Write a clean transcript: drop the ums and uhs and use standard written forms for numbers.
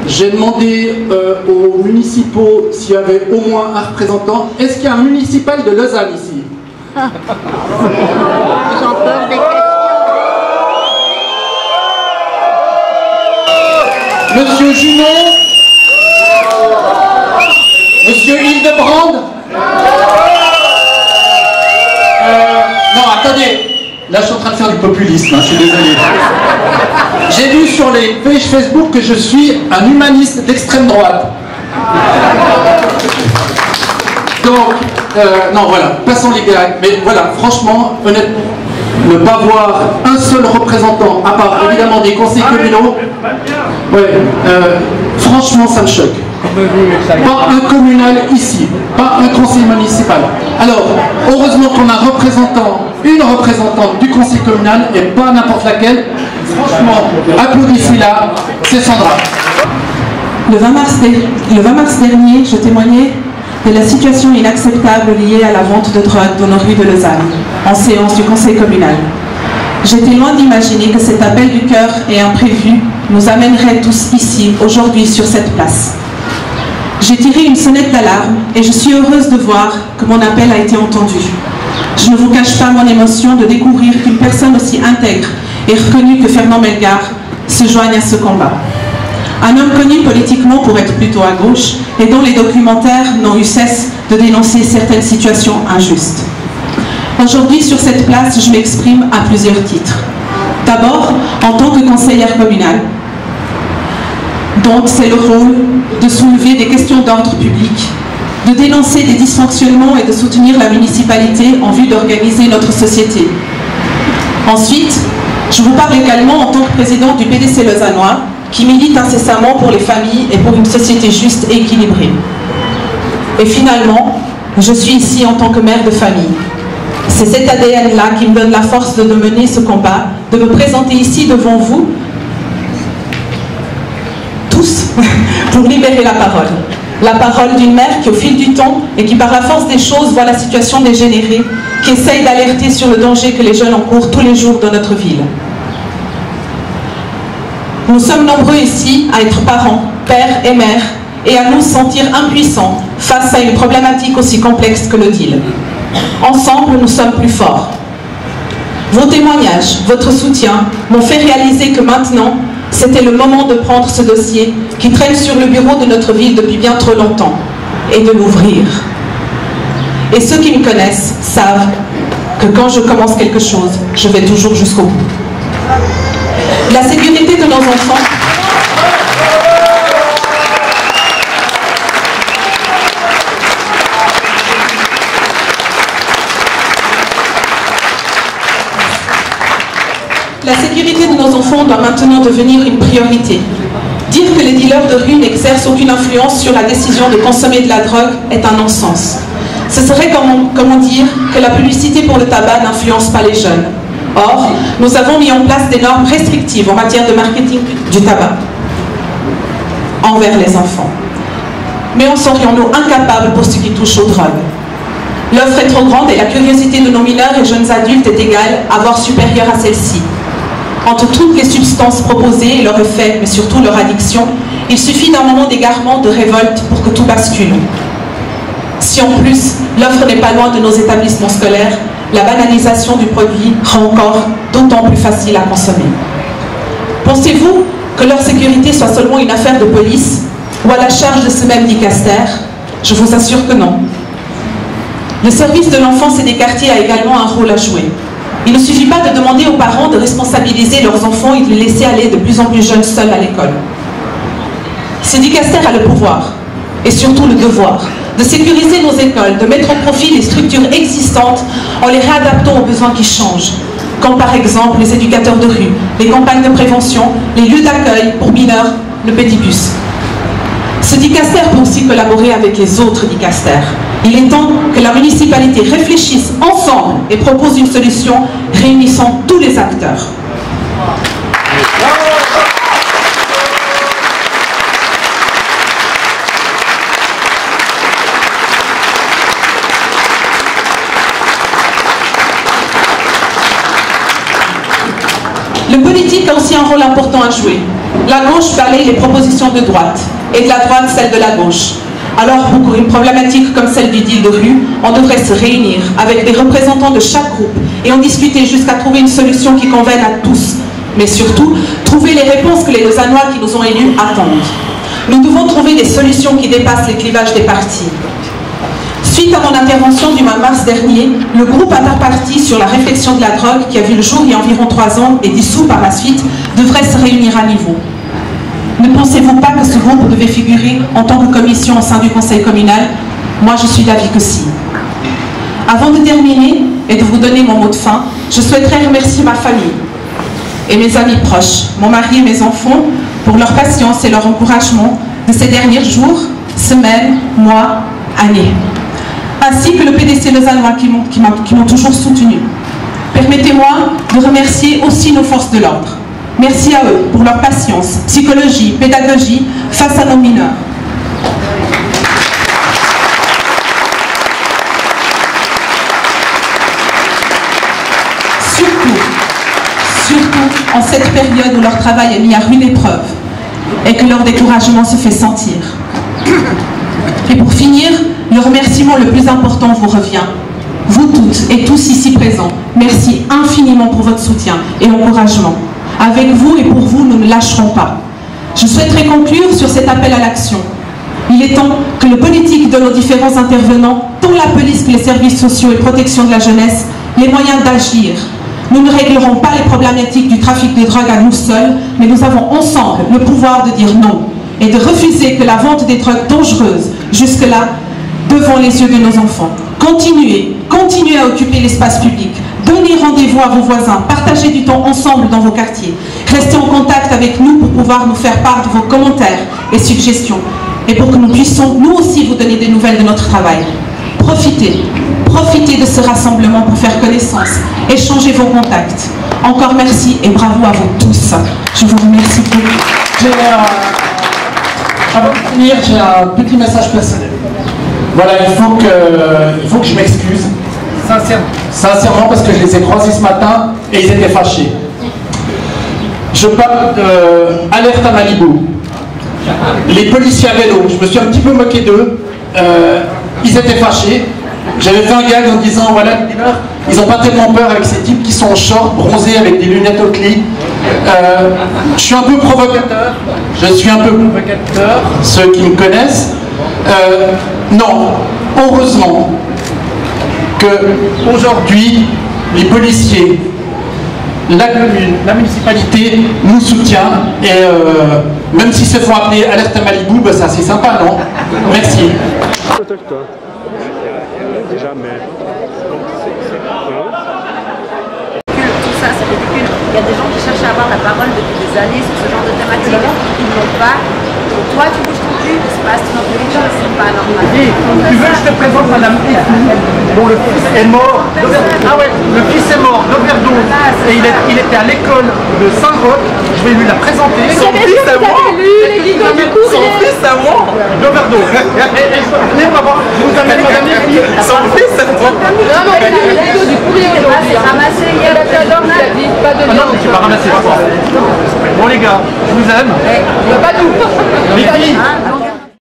J'ai demandé aux municipaux s'il y avait au moins un représentant. Est-ce qu'il y a un municipal de Lausanne ici? J'en pose des questions. Monsieur Junot? Monsieur Hildebrand? Non, attendez. Là, je suis en train de faire du populisme, hein, je suis désolé. J'ai vu sur les pages Facebook que je suis un humaniste d'extrême droite. Donc, non, voilà, passons les gars. Mais voilà, franchement, honnêtement, ne pas voir un seul représentant, à part évidemment des conseils communaux, ouais, franchement, ça me choque. Pas un communal ici, pas un conseil municipal. Alors, heureusement qu'on a un représentant, une représentante du conseil communal et pas n'importe laquelle. Franchement, applaudissez-la, c'est Sandra. Le 20 mars dernier, je témoignais de la situation inacceptable liée à la vente de drogue dans nos rues de Lausanne, en séance du conseil communal. J'étais loin d'imaginer que cet appel du cœur et imprévu nous amènerait tous ici, aujourd'hui, sur cette place. J'ai tiré une sonnette d'alarme et je suis heureuse de voir que mon appel a été entendu. Je ne vous cache pas mon émotion de découvrir qu'une personne aussi intègre et reconnue que Fernand Melgar se joigne à ce combat. Un homme connu politiquement pour être plutôt à gauche et dont les documentaires n'ont eu cesse de dénoncer certaines situations injustes. Aujourd'hui, sur cette place, je m'exprime à plusieurs titres. D'abord, en tant que conseillère communale, dont c'est le rôle de soulever des questions d'ordre public, de dénoncer des dysfonctionnements et de soutenir la municipalité en vue d'organiser notre société. Ensuite, je vous parle également en tant que présidente du PDC lausannois, qui milite incessamment pour les familles et pour une société juste et équilibrée. Et finalement, je suis ici en tant que mère de famille. C'est cet ADN-là qui me donne la force de mener ce combat, de me présenter ici devant vous, tous, pour libérer la parole. La parole d'une mère qui, au fil du temps, et qui par la force des choses voit la situation dégénérer, qui essaye d'alerter sur le danger que les jeunes encourent tous les jours dans notre ville. Nous sommes nombreux ici à être parents, pères et mères, et à nous sentir impuissants face à une problématique aussi complexe que le deal. Ensemble, nous sommes plus forts. Vos témoignages, votre soutien m'ont fait réaliser que maintenant, c'était le moment de prendre ce dossier qui traîne sur le bureau de notre ville depuis bien trop longtemps et de l'ouvrir. Et ceux qui me connaissent savent que quand je commence quelque chose, je vais toujours jusqu'au bout. La sécurité de nos enfants. La sécurité de nos enfants doit maintenant devenir une priorité. Dire que les dealers de rue n'exercent aucune influence sur la décision de consommer de la drogue est un non-sens. Ce serait comment dire que la publicité pour le tabac n'influence pas les jeunes. Or, nous avons mis en place des normes restrictives en matière de marketing du tabac envers les enfants. Mais en serions-nous incapables pour ce qui touche aux drogues? L'offre est trop grande et la curiosité de nos mineurs et jeunes adultes est égale, voire supérieure à celle-ci. Entre toutes les substances proposées et leur effet, mais surtout leur addiction, il suffit d'un moment d'égarement, de révolte pour que tout bascule. Si en plus, l'offre n'est pas loin de nos établissements scolaires, la banalisation du produit rend encore d'autant plus facile à consommer. Pensez-vous que leur sécurité soit seulement une affaire de police ou à la charge de ce même dicaster? Je vous assure que non. Le service de l'enfance et des quartiers a également un rôle à jouer. Il ne suffit pas de demander aux parents de responsabiliser leurs enfants et de les laisser aller de plus en plus jeunes seuls à l'école. Ce dicaster a le pouvoir, et surtout le devoir, de sécuriser nos écoles, de mettre au profit les structures existantes en les réadaptant aux besoins qui changent, comme par exemple les éducateurs de rue, les campagnes de prévention, les lieux d'accueil pour mineurs, le pédibus. Ce dicaster peut aussi collaborer avec les autres dicasters. Il est temps que la municipalité réfléchisse ensemble et propose une solution réunissant tous les acteurs. Le politique a aussi un rôle important à jouer. La gauche balaye les propositions de droite, et de la droite celles de la gauche. Alors, pour une problématique comme celle du deal de rue, on devrait se réunir avec des représentants de chaque groupe et en discuter jusqu'à trouver une solution qui convienne à tous. Mais surtout, trouver les réponses que les Lausannois qui nous ont élus attendent. Nous devons trouver des solutions qui dépassent les clivages des partis. Suite à mon intervention du mois de mars dernier, le groupe interparti sur la réflexion de la drogue, qui a vu le jour il y a environ 3 ans et dissous par la suite, devrait se réunir à nouveau. Ne pensez-vous pas que ce groupe devait figurer en tant que commission au sein du conseil communal? Moi, je suis d'avis que si. Avant de terminer et de vous donner mon mot de fin, je souhaiterais remercier ma famille et mes amis proches, mon mari et mes enfants, pour leur patience et leur encouragement de ces derniers jours, semaines, mois, années. Ainsi que le PDC lausannois qui m'ont toujours soutenu. Permettez-moi de remercier aussi nos forces de l'ordre. Merci à eux pour leur patience, psychologie, pédagogie face à nos mineurs. Surtout en cette période où leur travail est mis à rude épreuve et que leur découragement se fait sentir. Et pour finir, le remerciement le plus important vous revient. Vous toutes et tous ici présents, merci infiniment pour votre soutien et encouragement. Avec vous et pour vous, nous ne lâcherons pas. Je souhaiterais conclure sur cet appel à l'action. Il est temps que le politique donne aux différents intervenants, tant la police que les services sociaux et protection de la jeunesse, les moyens d'agir. Nous ne réglerons pas les problématiques du trafic de drogue à nous seuls, mais nous avons ensemble le pouvoir de dire non et de refuser que la vente des drogues dangereuses, jusque-là, devant les yeux de nos enfants. Continuez à occuper l'espace public. Donnez rendez-vous à vos voisins, partagez du temps ensemble dans vos quartiers. Restez en contact avec nous pour pouvoir nous faire part de vos commentaires et suggestions et pour que nous puissions nous aussi vous donner des nouvelles de notre travail. Profitez de ce rassemblement pour faire connaissance, échangez vos contacts. Encore merci et bravo à vous tous. Je vous remercie beaucoup. Avant de finir, j'ai un petit message personnel. Voilà, il faut que je m'excuse. Sincèrement, parce que je les ai croisés ce matin et ils étaient fâchés. Je parle d'Alerte à Malibu. Les policiers à vélo, je me suis un petit peu moqué d'eux. Ils étaient fâchés. J'avais fait un gag en disant, voilà, ils n'ont pas tellement peur avec ces types qui sont en short, bronzés avec des lunettes Oakley. Je suis un peu provocateur. Ceux qui me connaissent. Non, heureusement qu'aujourd'hui, les policiers, la commune, la municipalité nous soutient et même s'ils se font appeler Alerte à Malibu, bah, c'est assez sympa, non? Merci. Jamais. Tout ça, c'est ridicule. Il y a des gens qui cherchent à avoir la parole depuis des années sur ce genre de thématique. Ils ne l'ont pas. Toi, tu bouges ton cul, il se passe une autre chose, c'est pas normal. Et, tu veux que je te présente Madame Effou, dont le fils est mort. Ah ouais, le fils est mort d'overdose. Et il était à l'école de Saint-Roch. Je vais lui la présenter. Son fils à moi. Son fils à moi. D'overdose. Venez pas voir. Je vous amène Madame Effou. Son fils à moi. Non, mais il a une vidéo du courrier. C'est ramassé hier dans le journal. Ah non, je vais pas ramasser. Bon les gars, je vous aime. Pas nous. Les filles.